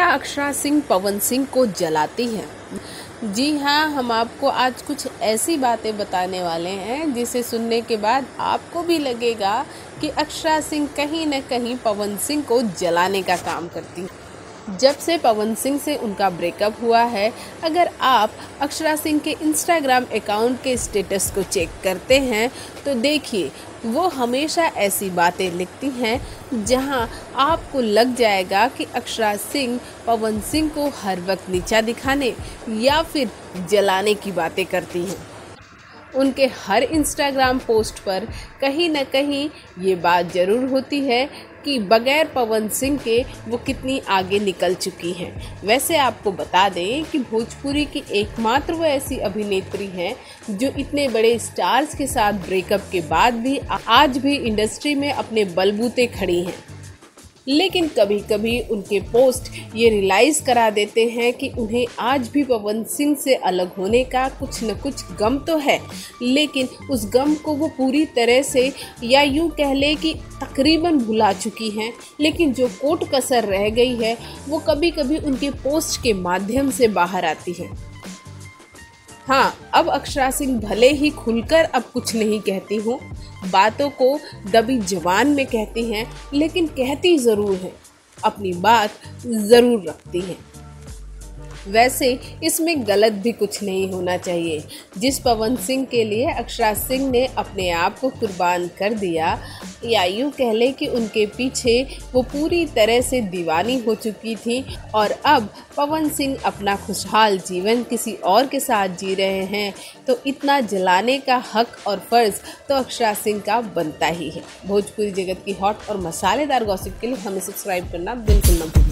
क्या अक्षरा सिंह पवन सिंह को जलाती है? जी हाँ, हम आपको आज कुछ ऐसी बातें बताने वाले हैं जिसे सुनने के बाद आपको भी लगेगा कि अक्षरा सिंह कहीं न कहीं पवन सिंह को जलाने का काम करती है। जब से पवन सिंह से उनका ब्रेकअप हुआ है, अगर आप अक्षरा सिंह के इंस्टाग्राम अकाउंट के स्टेटस को चेक करते हैं तो देखिए, वो हमेशा ऐसी बातें लिखती हैं जहां आपको लग जाएगा कि अक्षरा सिंह पवन सिंह को हर वक्त नीचा दिखाने या फिर जलाने की बातें करती हैं। उनके हर इंस्टाग्राम पोस्ट पर कहीं न कहीं ये बात ज़रूर होती है कि बगैर पवन सिंह के वो कितनी आगे निकल चुकी हैं। वैसे आपको बता दें कि भोजपुरी की एकमात्र वो ऐसी अभिनेत्री हैं जो इतने बड़े स्टार्स के साथ ब्रेकअप के बाद भी आज भी इंडस्ट्री में अपने बलबूते खड़ी हैं। लेकिन कभी कभी उनके पोस्ट ये रियलाइज़ करा देते हैं कि उन्हें आज भी पवन सिंह से अलग होने का कुछ न कुछ गम तो है, लेकिन उस गम को वो पूरी तरह से या यूँ कह ले कि तकरीबन भुला चुकी हैं। लेकिन जो कोट कसर रह गई है वो कभी कभी उनके पोस्ट के माध्यम से बाहर आती है। हाँ, अब अक्षरा सिंह भले ही खुलकर अब कुछ नहीं कहती हूँ, बातों को दबी जबान में कहती हैं, लेकिन कहती ज़रूर हैं, अपनी बात ज़रूर रखती हैं। वैसे इसमें गलत भी कुछ नहीं होना चाहिए। जिस पवन सिंह के लिए अक्षरा सिंह ने अपने आप को कुर्बान कर दिया, या यूँ कह ले कि उनके पीछे वो पूरी तरह से दीवानी हो चुकी थी और अब पवन सिंह अपना खुशहाल जीवन किसी और के साथ जी रहे हैं, तो इतना जलाने का हक और फ़र्ज़ तो अक्षरा सिंह का बनता ही है। भोजपुरी जगत की हॉट और मसालेदार गॉसिप के लिए हमें सब्सक्राइब करना बिल्कुल न भूलिए।